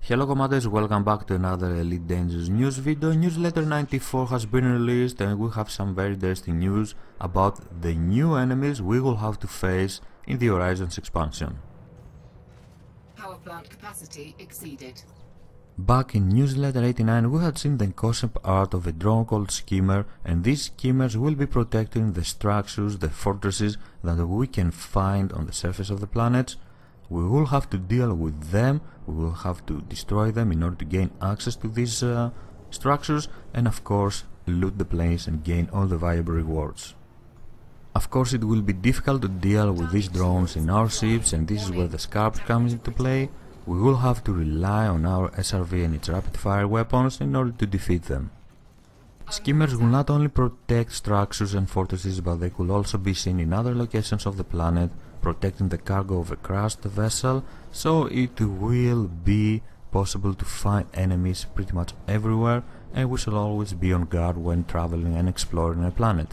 Hello commanders, welcome back to another Elite Dangerous news video. Newsletter 94 has been released and we have some very interesting news about the new enemies we will have to face in the Horizons expansion. Power plant capacity exceeded. Back in Newsletter 89 we had seen the concept art of a drone called Skimmer, and these skimmers will be protecting the structures, the fortresses that we can find on the surface of the planets. We will have to deal with them, we will have to destroy them in order to gain access to these structures, and of course loot the place and gain all the valuable rewards. Of course it will be difficult to deal with these drones in our ships, and this is where the Scarps comes into play. We will have to rely on our SRV and its rapid fire weapons in order to defeat them. Skimmers will not only protect structures and fortresses, but they could also be seen in other locations of the planet, protecting the cargo of a crashed vessel, so it will be possible to find enemies pretty much everywhere, and we shall always be on guard when traveling and exploring a planet.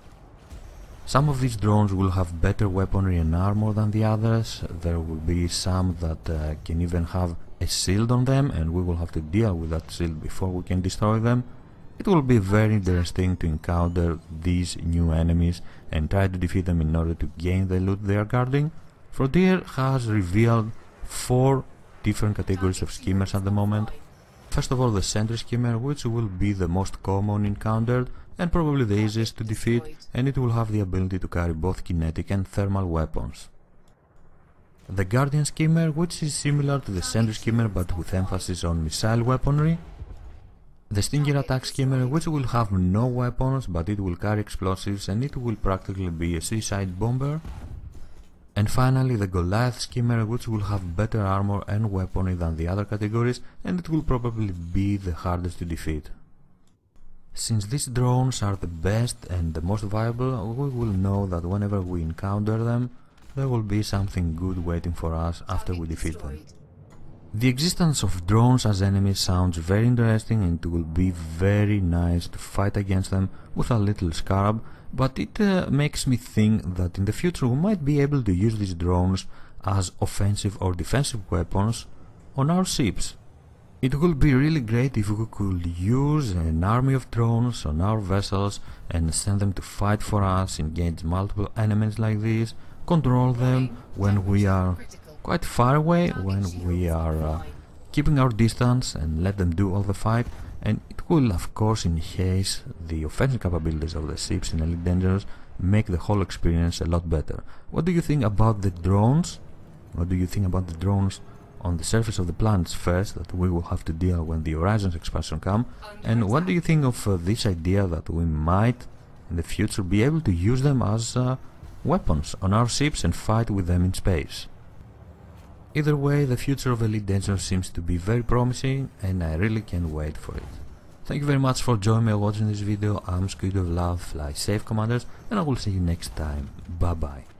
Some of these drones will have better weaponry and armor than the others. There will be some that can even have a shield on them, and we will have to deal with that shield before we can destroy them. It will be very interesting to encounter these new enemies and try to defeat them in order to gain the loot they are guarding. Frontier has revealed 4 different categories of skimmers at the moment. First of all, the sentry skimmer, which will be the most common encountered and probably the easiest to defeat, and it will have the ability to carry both kinetic and thermal weapons. The guardian skimmer, which is similar to the sentry skimmer but with emphasis on missile weaponry. The Stinger attack skimmer, which will have no weapons but it will carry explosives and it will practically be a suicide bomber. And finally the Goliath skimmer, which will have better armor and weaponry than the other categories, and it will probably be the hardest to defeat. Since these drones are the best and the most viable, we will know that whenever we encounter them, there will be something good waiting for us after we defeat them. The existence of drones as enemies sounds very interesting, and it will be very nice to fight against them with a little Scarab, but it makes me think that in the future we might be able to use these drones as offensive or defensive weapons on our ships. It would be really great if we could use an army of drones on our vessels and send them to fight for us, engage multiple enemies like this, control them when we are quite far away, when we are keeping our distance, and let them do all the fight, and it will of course enhance the offensive capabilities of the ships in Elite Dangerous, make the whole experience a lot better. What do you think about the drones? What do you think about the drones on the surface of the planets first that we will have to deal when the Horizons expansion come, and what do you think of this idea that we might in the future be able to use them as weapons on our ships and fight with them in space? Either way, the future of Elite Dangerous seems to be very promising, and I really can't wait for it. Thank you very much for joining me watching this video. I'm Squid of Love, fly safe commanders, and I will see you next time. Bye bye.